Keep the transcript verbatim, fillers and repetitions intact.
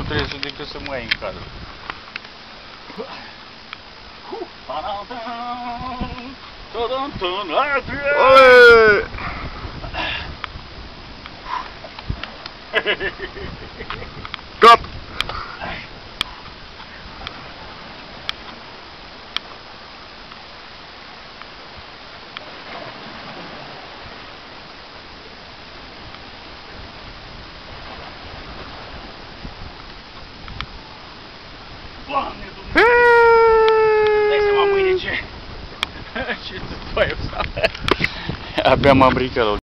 trebuie să decât să mai ai în cadru. Oi! Cap! Doamne Dumnezeu! Dai seama mâine ce... ce după eu. Abia m-am ridicat.